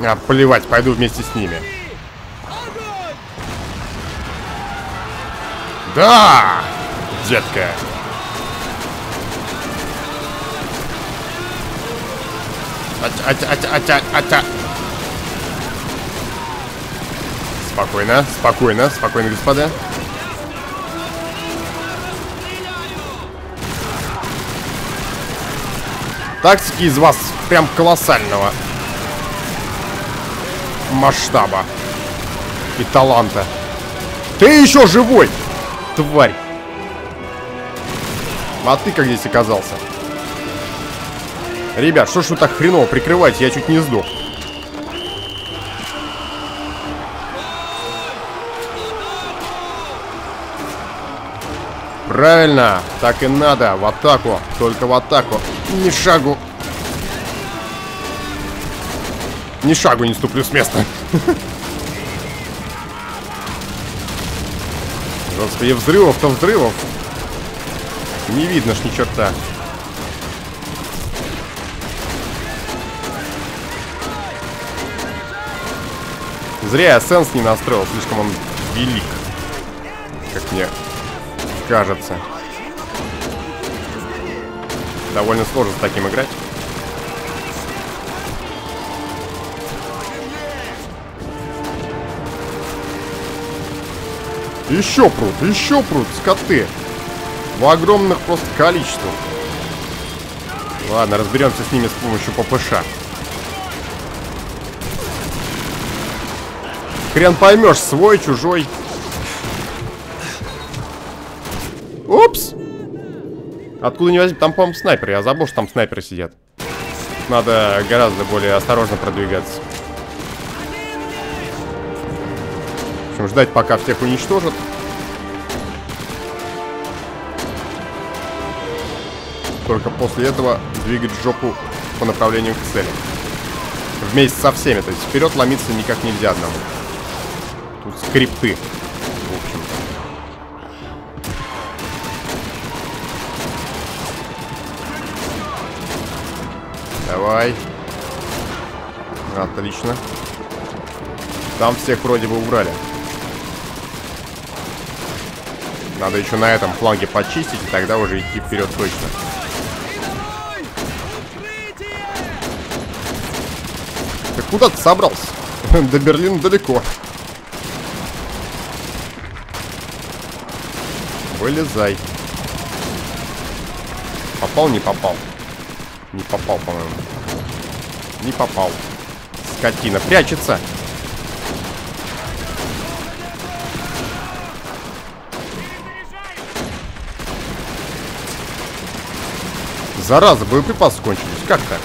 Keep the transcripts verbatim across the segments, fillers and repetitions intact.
А, плевать, пойду вместе с ними. Да, детка. Атя, атя, атя, атя. Спокойно, спокойно, спокойно, господа. Тактики из вас прям колоссального масштаба и таланта. Ты еще живой, тварь. А ты как здесь оказался? Ребят, что ж вы так хреново прикрываете? Я чуть не сдох. Правильно, так и надо. В атаку, только в атаку. Ни шагу. Ни шагу не ступлю с места. Господи, взрывов-то взрывов. Не видно ж ни черта. Зря я сенс не настроил, слишком он велик, как мне кажется. Довольно сложно с таким играть. Еще прут, еще прут, скоты. В огромных просто количествах. Ладно, разберемся с ними с помощью ППШ. Хрен поймешь, свой, чужой. Упс. Откуда не возьми? Там, по-моему, снайперы. Я забыл, что там снайперы сидят. Надо гораздо более осторожно продвигаться. В общем, ждать, пока всех уничтожат. Только после этого двигать жопу по направлению к цели. Вместе со всеми. То есть вперед ломиться никак нельзя одному. Тут скрипты. В общем-то. Давай. Отлично. Там всех вроде бы убрали. Надо еще на этом фланге почистить, и тогда уже идти вперед точно. Ты куда ты собрался? До Берлина далеко. Вылезай. Попал, не попал. Не попал, по-моему. Не попал. Скотина прячется. Зараза, боеприпасы кончились. Как так?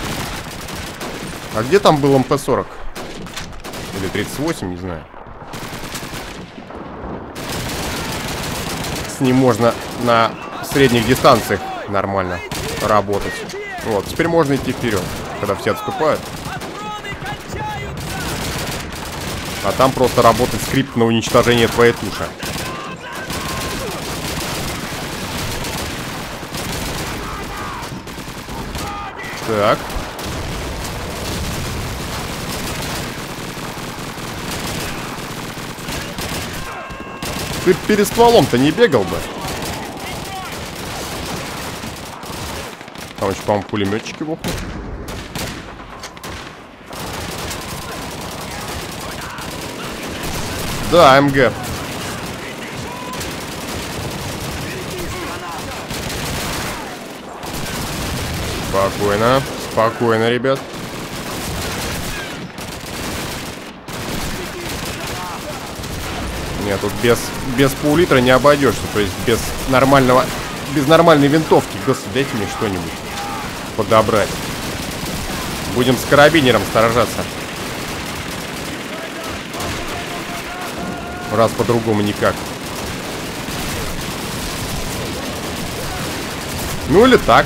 А где там был эм пэ сорок? Или тридцать восемь, не знаю. С ним можно на средних дистанциях нормально работать. Вот, теперь можно идти вперед, когда все отступают. А там просто работает скрипт на уничтожение твоей туши. Так. Ты перед стволом-то не бегал бы? Там еще, по-моему, пулеметчики вокруг. Да, эм гэ. Спокойно, спокойно, ребят. Нет, тут без, без пол-литра не обойдешься. То есть без нормального, без нормальной винтовки. Господи, дайте мне что-нибудь подобрать. Будем с карабинером сторожаться. Раз по-другому никак. Ну или так.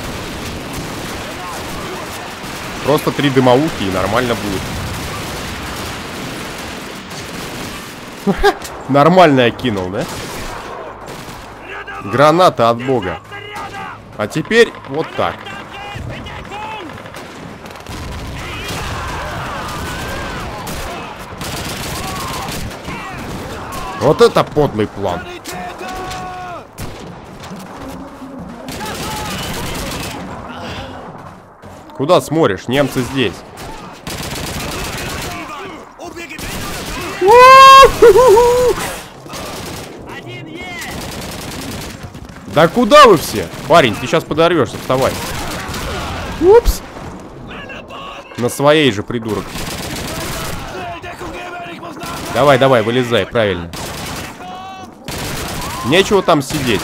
Просто три дымоухи и нормально будет. Нормально я кинул, да? Граната от бога. А теперь вот так. Вот это подлый план. Куда смотришь? Немцы здесь. Да куда вы все? Парень, ты сейчас подорвешься, вставай. Упс. На своей же, придурок. Давай, давай, вылезай, правильно. Нечего там сидеть.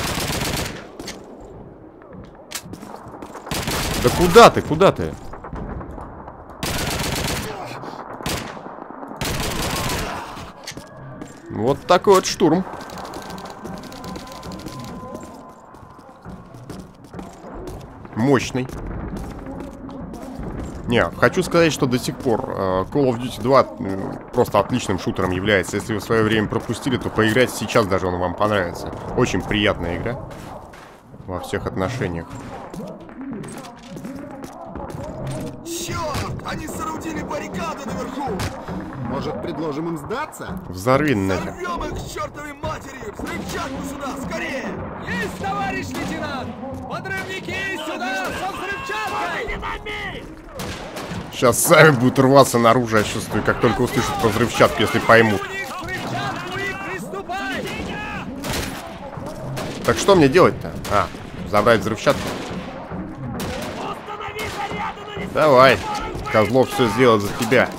Да куда ты, куда ты? Вот такой вот штурм. Мощный. Не, хочу сказать, что до сих пор uh, Call of Duty два uh, просто отличным шутером является. Если вы в свое время пропустили, то поиграть сейчас даже он вам понравится. Очень приятная игра. Во всех отношениях. Черт! Они соорудили баррикады наверху! Может, предложим им сдаться? Взорви нахер. Взорвем их к чертовой матери! Взрывчатку сюда, скорее! Есть, товарищ лейтенант! Подрывники сюда со взрывчаткой! Сейчас сами будут рваться наружу, я чувствую, как только услышат про взрывчатку, если поймут. Так что мне делать-то? А, забрать взрывчатку? Давай, Козлов все сделает за тебя.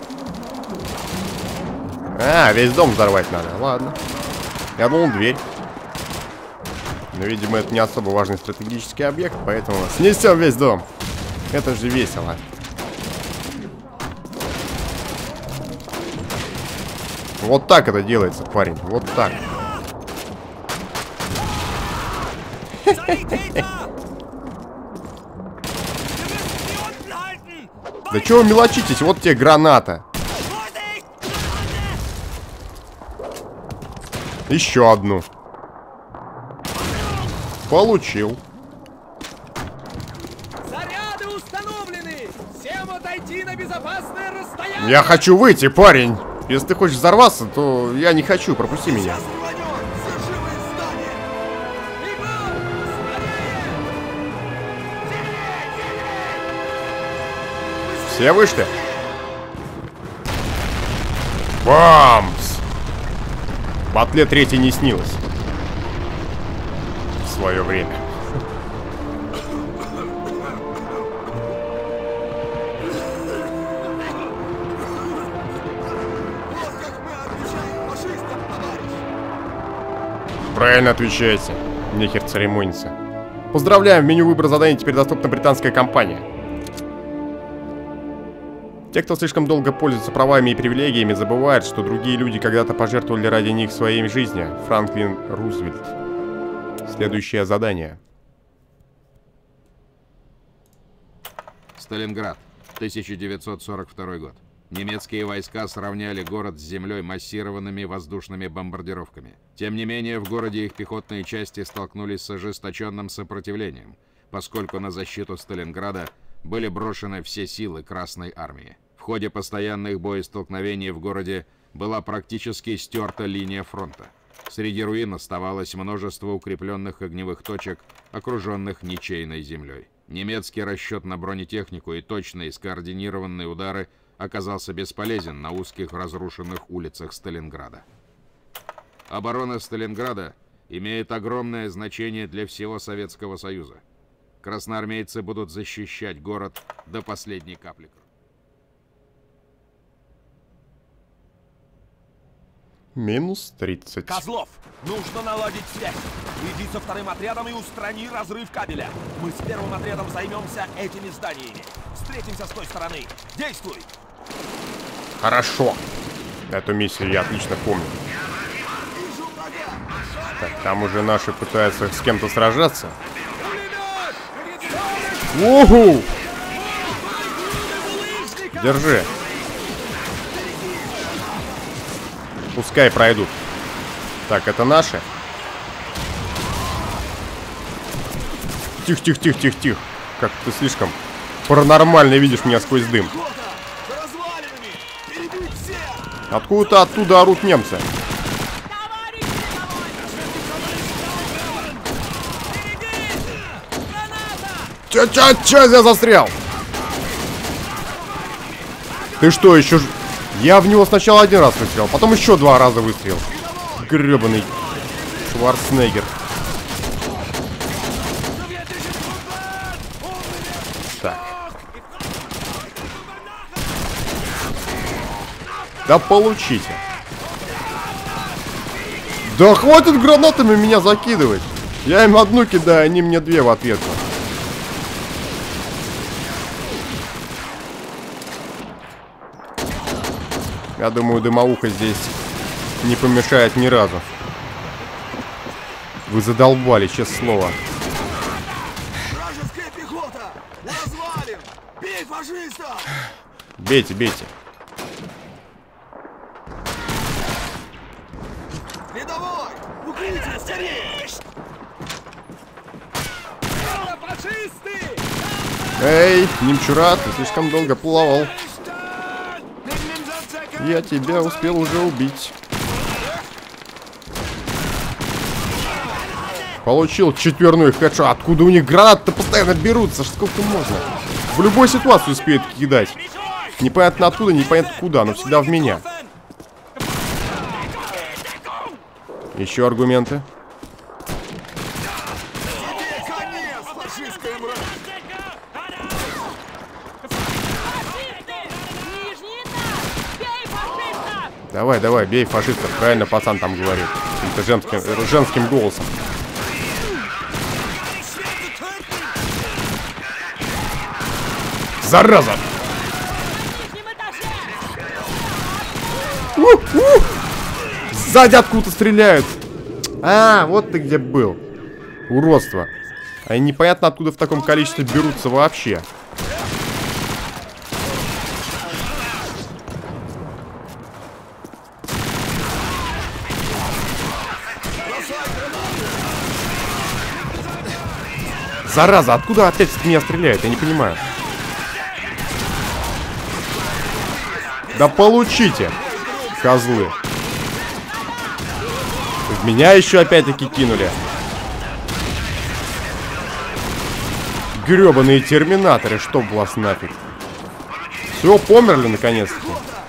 А, весь дом взорвать надо, ладно. Я думал, дверь. Но, видимо, это не особо важный стратегический объект, поэтому снесем весь дом. Это же весело. Вот так это делается, парень. Вот так. Да чего вы мелочитесь? Вот тебе граната. Еще одну. Получил. Заряды установлены. Всем отойти на безопасное расстояние. Я хочу выйти, парень. Если ты хочешь взорваться, то я не хочу. Пропусти меня. Все вышли? Бамс! Батле третий не снилось. В свое время. Правильно отвечаете. Нехер церемониться. Поздравляем, в меню выбора заданий теперь доступна британская компания. Те, кто слишком долго пользуется правами и привилегиями, забывают, что другие люди когда-то пожертвовали ради них своей жизнью. Франклин Рузвельт. Следующее задание. Сталинград, тысяча девятьсот сорок второй год. Немецкие войска сравняли город с землей массированными воздушными бомбардировками. Тем не менее, в городе их пехотные части столкнулись с ожесточенным сопротивлением, поскольку на защиту Сталинграда были брошены все силы Красной Армии. В ходе постоянных боестолкновений в городе была практически стерта линия фронта. Среди руин оставалось множество укрепленных огневых точек, окруженных ничейной землей. Немецкий расчет на бронетехнику и точные скоординированные удары оказался бесполезен на узких разрушенных улицах Сталинграда. Оборона Сталинграда имеет огромное значение для всего Советского Союза. Красноармейцы будут защищать город до последней капли крови. Минус тридцать. Козлов, нужно наладить связь. Иди со вторым отрядом и устрани разрыв кабеля. Мы с первым отрядом займемся этими зданиями. Встретимся с той стороны. Действуй! Хорошо. Эту миссию я отлично помню. Так, там уже наши пытаются с кем-то сражаться. Уху! Держи. Пускай пройдут. Так, это наши. Тихо, тихо, тихо, тихо, тихо. Как ты слишком паранормально видишь меня сквозь дым. Откуда-то оттуда орут немцы. Чё, чё, чё я застрял? Ты что, еще... ж- Я в него сначала один раз выстрелил, потом еще два раза выстрелил. Гребаный Шварценеггер. Так. Да получите. Да хватит гранатами меня закидывать. Я им одну кидаю, они мне две в ответку. Я думаю, дымоуха здесь не помешает ни разу. Вы задолбали, честное слово. Вражеская пехота! Развалим! Бей фашистов! Бейте, бейте. Рядовой! Укрытие, скорее! Это фашисты! Эй, немчура, ты слишком долго плавал. Я тебя успел уже убить. Получил четверной хедшот. Откуда у них гранаты-то постоянно берутся? Сколько можно? В любой ситуации успеют кидать. Непонятно откуда, непонятно куда, но всегда в меня. Еще аргументы? Конец, фашистская мразь! Давай, давай, бей фашистов. Правильно пацан там говорит. Это женским, женским голосом. Зараза! У-у! Сзади откуда-то стреляют. А, вот ты где был. Уродство. А непонятно откуда в таком количестве берутся вообще. Зараза, откуда опять в меня стреляют? Я не понимаю. Да получите, козлы. В меня еще опять-таки кинули. Гребаные терминаторы, чтоб вас нафиг. Все, померли наконец-таки.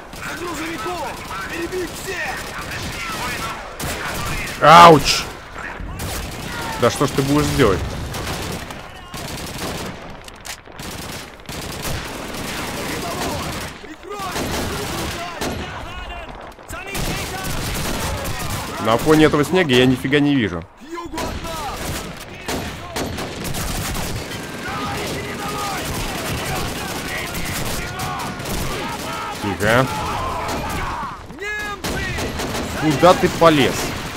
Ауч! Да что ж ты будешь делать? На фоне этого снега я нифига не вижу. Тихо. Куда ты полез?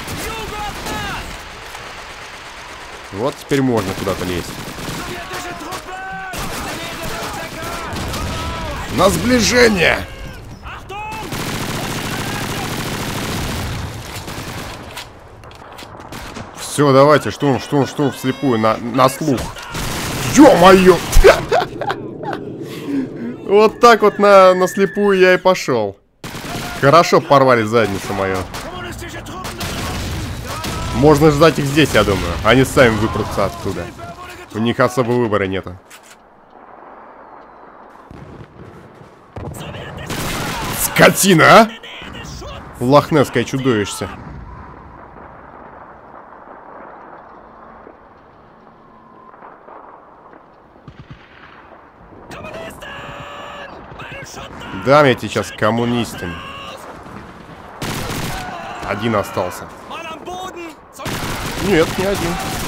Вот теперь можно куда-то лезть. На сближение! Все, давайте, штурм, штурм, штурм вслепую, на, на слух. Ё-моё! Вот так вот на, на слепую я и пошел. Хорошо порвали задницу мою. Можно ждать их здесь, я думаю. Они сами выпрутся оттуда. У них особо выбора нету. Скотина, а? Лохнесское чудовище. Дам я тебе сейчас коммунистам. Один остался. Нет, не один.